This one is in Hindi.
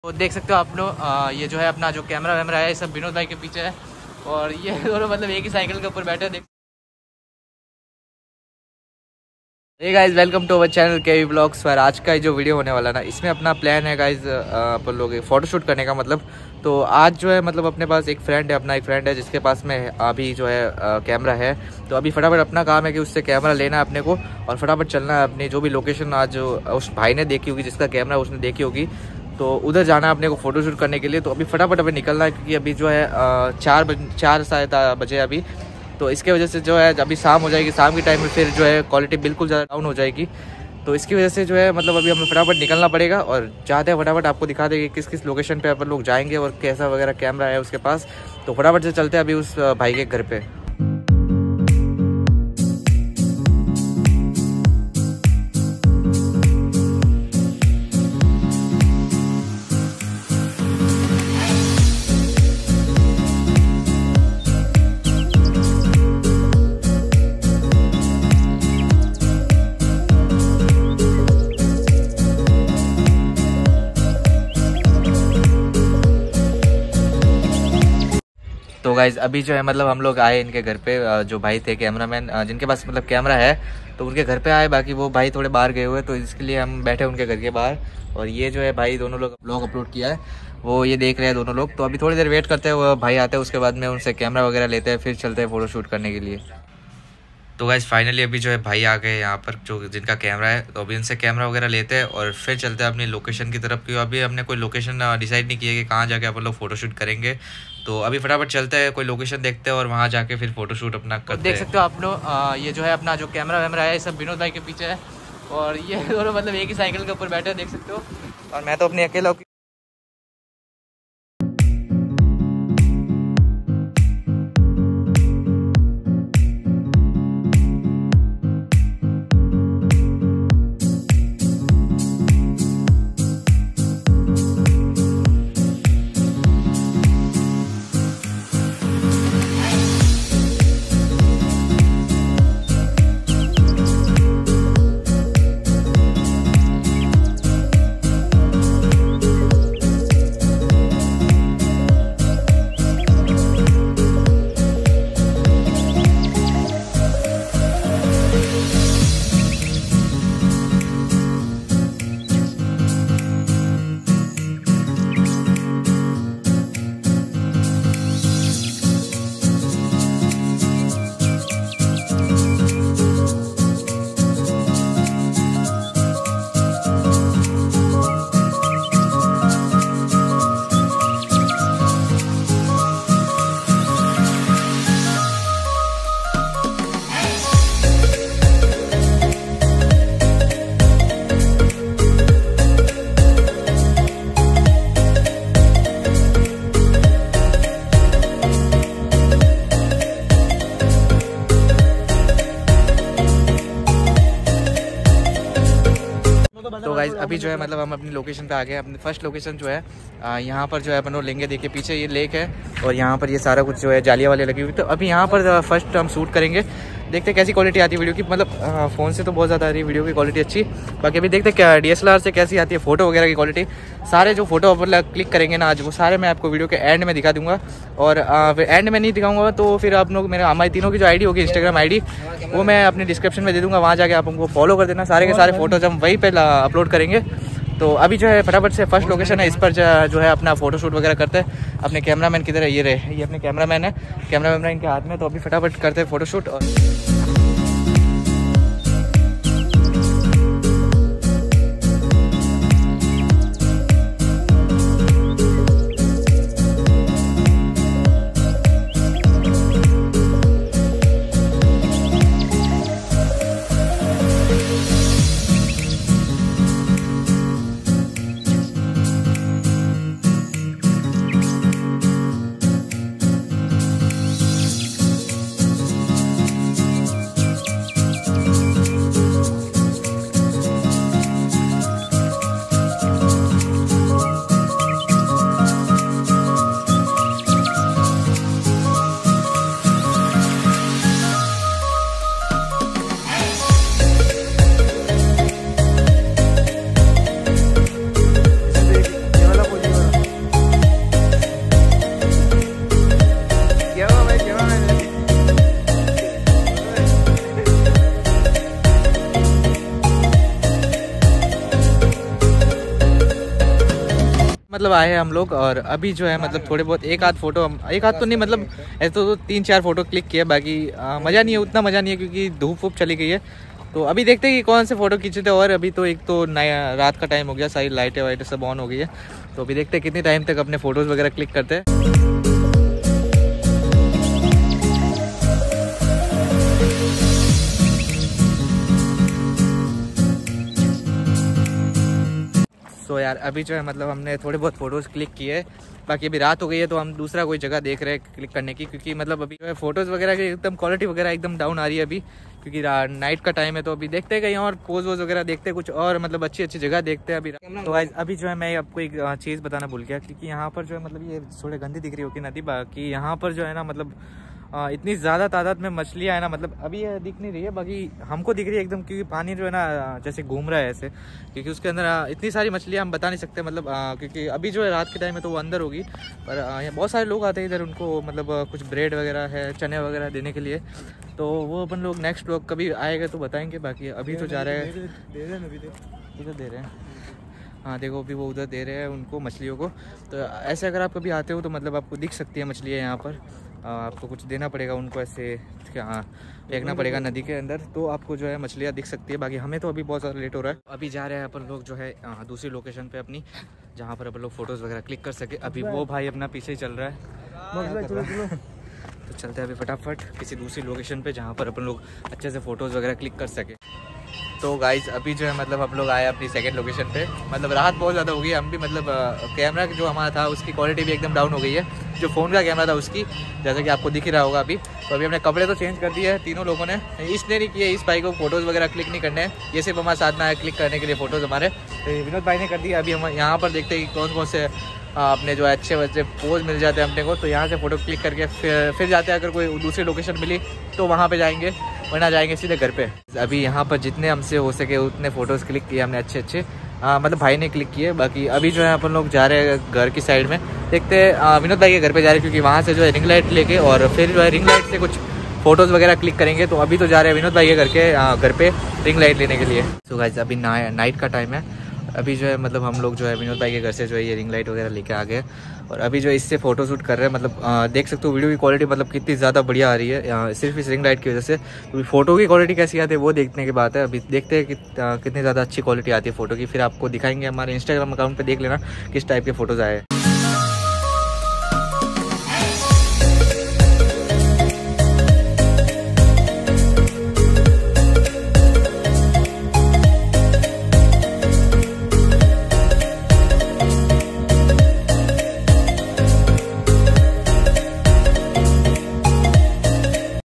तो देख सकते हो आप लोग, ये जो है अपना जो कैमरा वैमरा है ये सब विनोद भाई के पीछे है। और ये दोनों मतलब एक ही साइकिल के ऊपर बैठे हैं। Hey guys, welcome to our channel KV blogs. पर आज का जो वीडियो होने वाला ना, इसमें अपना प्लान है गाइस अपन लोग फोटोशूट करने का। मतलब तो आज जो है मतलब अपने पास एक फ्रेंड है, अपना एक फ्रेंड है जिसके पास में अभी जो है कैमरा है। तो अभी फटाफट अपना काम है कि उससे कैमरा लेना है अपने को और फटाफट चलना है अपनी जो भी लोकेशन आज उस भाई ने देखी होगी, जिसका कैमरा उसने देखी होगी, तो उधर जाना है अपने को फ़ोटोशूट करने के लिए। तो अभी फटाफट अभी निकलना है क्योंकि अभी जो है 4 साढ़े बजे अभी। तो इसके वजह से जो है अभी शाम हो जाएगी, शाम के टाइम में फिर जो है क्वालिटी बिल्कुल ज़्यादा डाउन हो जाएगी। तो इसकी वजह से जो है मतलब अभी हमें फटाफट निकलना पड़ेगा और जाते हैं फटाफट आपको दिखा देंगे किस किस लोकेशन पे अपन लोग जाएंगे और कैसा वगैरह कैमरा है उसके पास। तो फटाफट से चलते हैं अभी उस भाई के घर पे। तो गाइज अभी जो है मतलब हम लोग आए इनके घर पे, जो भाई थे कैमरामैन जिनके पास मतलब कैमरा है, तो उनके घर पे आए। बाकी वो भाई थोड़े बाहर गए हुए, तो इसके लिए हम बैठे उनके घर के बाहर। और ये जो है भाई दोनों लोग ब्लॉग अपलोड किया है, वो ये देख रहे हैं दोनों लोग। तो अभी थोड़ी देर वेट करते हैं, वो भाई आते हैं, उसके बाद में उनसे कैमरा वगैरह लेते हैं, फिर चलते हैं फ़ोटोशूट करने के लिए। तो गाइज फाइनली अभी जो है भाई आ गए यहाँ पर, जो जिनका कैमरा है। तो अभी उनसे कैमरा वगैरह लेते हैं और फिर चलते हैं अपनी लोकेशन की तरफ, क्योंकि अभी हमने कोई लोकेशन डिसाइड नहीं किया कि कहाँ जाके अपन लोग फ़ोटोशूट करेंगे। तो अभी फटाफट चलते हैं, कोई लोकेशन देखते हैं और वहाँ जाके फिर फ़ोटोशूट अपना करते हैं। देख सकते हो आप लोग, ये जो है अपना जो कैमरा वैमरा है ये सब विनोद भाई के पीछे है। और ये दोनों मतलब एक ही साइकिल के ऊपर बैठे हैं, देख सकते हो। और मैं तो अपनी अकेला। तो गाइज अभी जो है मतलब हम अपनी लोकेशन पे आ गए। अपनी फर्स्ट लोकेशन जो है यहाँ पर जो है अपन लोग लेंगे। देखिए पीछे ये लेक है और यहाँ पर ये सारा कुछ जो है जालियाँ वाले लगी हुई। तो अभी यहाँ पर फर्स्ट हम शूट करेंगे, देखते हैं कैसी क्वालिटी आती है वीडियो की। मतलब फ़ोन से तो बहुत ज़्यादा आ रही है वीडियो की क्वालिटी अच्छी, बाकी अभी देखते हैं क्या DSLR से कैसी आती है फ़ोटो वगैरह की क्वालिटी। सारे जो फोटो अपन क्लिक करेंगे ना आज, वो सारे मैं आपको वीडियो के एंड में दिखा दूंगा। और फिर एंड में नहीं दिखाऊंगा तो फिर आप लोग मेरे हमारी तीनों की जो आईडी होगी, इंस्टाग्राम आईडी, वो मैं अपने डिस्क्रिप्शन में दे दूंगा, वहाँ जाके आप हमको फॉलो कर देना। सारे के सारे फोटोज हम वहीं पे अपलोड करेंगे। तो अभी जो है फटाफट से फर्स्ट लोकेशन है, इस पर जो है अपना फ़ोटोशूट वगैरह करते हैं। अपने कैमरामैन किधर है, ये रहे, ये अपने कैमरामैन है, कैमरा वैमरा इनके हाथ में। तो अभी फटाफट करते हैं फ़ोटोशूट। और मतलब आए हैं हम लोग और अभी जो है मतलब थोड़े बहुत एक आध तो नहीं, मतलब ऐसे तो 3-4 फोटो क्लिक किए, बाकी मज़ा नहीं है, उतना मज़ा नहीं है क्योंकि धूप वूप चली गई है। तो अभी देखते हैं कि कौन से फ़ोटो खींचे थे। और अभी तो एक तो नया रात का टाइम हो गया, सारी लाइटें वाइटें सब ऑन हो गई है। तो अभी देखते हैं कितने टाइम तक अपने फ़ोटोज़ वगैरह क्लिक करते हैं। तो यार अभी जो है मतलब हमने थोड़े बहुत फ़ोटोज़ क्लिक किए, बाकी अभी रात हो गई है तो हम दूसरा कोई जगह देख रहे हैं क्लिक करने की, क्योंकि मतलब अभी जो है फ़ोटोज़ वगैरह की एकदम क्वालिटी वगैरह एकदम डाउन आ रही है अभी, क्योंकि नाइट का टाइम है। तो अभी देखते हैं कहीं और पोज वोज वगैरह देखते हैं, कुछ और मतलब अच्छी अच्छी जगह देखते हैं अभी। तो अभी जो है मैं आपको एक चीज़ बताना भूल गया, क्योंकि यहाँ पर जो है मतलब ये थोड़े गंदी दिख रही होगी नदी, बाकी यहाँ पर जो है ना मतलब इतनी ज़्यादा तादाद में मछलियाँ है ना, मतलब अभी ये दिख नहीं रही है, बाकी हमको दिख रही है एकदम, क्योंकि पानी जो है ना जैसे घूम रहा है ऐसे, क्योंकि उसके अंदर इतनी सारी मछलियाँ हम बता नहीं सकते, मतलब क्योंकि अभी जो है रात के टाइम है तो वो अंदर होगी। पर यहाँ बहुत सारे लोग आते हैं इधर, उनको मतलब कुछ ब्रेड वगैरह है, चने वगैरह देने के लिए, तो वो अपन लोग नेक्स्ट लोग कभी आएगा तो बताएंगे। बाकी अभी तो जा रहे हैं, इधर दे रहे हैं, हाँ देखो अभी वो उधर दे रहे हैं उनको मछलियों को। तो ऐसे अगर आप कभी आते हो तो मतलब आपको दिख सकती है मछलियाँ यहाँ पर, आपको कुछ देना पड़ेगा उनको, ऐसे हाँ फेंकना पड़ेगा नदी के अंदर, तो आपको जो है मछलियाँ दिख सकती है। बाकी हमें तो अभी बहुत ज़्यादा लेट हो रहा है। अभी जा रहे हैं अपन लोग जो है दूसरी लोकेशन पे अपनी, जहाँ पर अपन लोग फ़ोटोज़ वगैरह क्लिक कर सके। अभी वो भाई अपना पीछे ही चल रहा है, तो चलते हैं अभी फटाफट किसी दूसरी लोकेशन पे जहाँ पर अपन लोग अच्छे से फ़ोटोज़ वगैरह क्लिक कर सके। तो गाइज अभी जो है मतलब हम लोग आए अपनी सेकंड लोकेशन पे, मतलब रात बहुत ज़्यादा हो गई, हम भी मतलब कैमरा जो हमारा था उसकी क्वालिटी भी एकदम डाउन हो गई है, जो फ़ोन का कैमरा था उसकी, जैसे कि आपको दिख ही रहा होगा अभी। तो अभी हमने कपड़े तो चेंज कर दिए हैं तीनों लोगों ने, इसलिए नहीं किए इस भाई को फ़ोटोज़ वगैरह क्लिक नहीं करने हैं, ये सिर्फ हमारे साथ में आया क्लिक करने के लिए फ़ोटोज़ हमारे, तो विनोद भाई ने कर दिया। अभी हम यहाँ पर देखते हैं कि कौन कौन से अपने जो अच्छे अच्छे पोज मिल जाते हैं अपने को, तो यहाँ से फ़ोटो क्लिक करके फिर जाते हैं। अगर कोई दूसरी लोकेशन मिली तो वहाँ पे जाएंगे, वरना जाएंगे सीधे घर पे। अभी यहाँ पर जितने हमसे हो सके उतने फ़ोटोज़ क्लिक किए हमने अच्छे अच्छे, मतलब भाई ने क्लिक किए। बाकी अभी जो है अपन लोग जा रहे हैं घर की साइड में, देखते हैं विनोद भाई के घर पे जा रहे हैं, क्योंकि वहाँ से जो है रिंग लाइट लेके और फिर जो है रिंग लाइट से कुछ फ़ोटोज़ वगैरह क्लिक करेंगे। तो अभी तो जा रहे हैं विनोद भाई के घर पे रिंग लाइट लेने के लिए। तो गाइस अभी नाइट का टाइम है, अभी जो है मतलब हम लोग जो है विनोद भाई के घर से जो है ये रिंग लाइट वगैरह लेके आ गए, और अभी जो है इससे फ़ोटो शूट कर रहे हैं। मतलब देख सकते हो वीडियो की क्वालिटी मतलब कितनी ज़्यादा बढ़िया आ रही है सिर्फ इस रिंग लाइट की वजह से। तो फ़ोटो की क्वालिटी कैसी आती है वो देखने की बात है, अभी देखते हैं कि कितनी ज़्यादा अच्छी क्वालिटी आती है फ़ोटो की, फिर आपको दिखाएंगे। हमारे इंस्टाग्राम अकाउंट पर देख लेना किस टाइप के फ़ोटोज़ आए।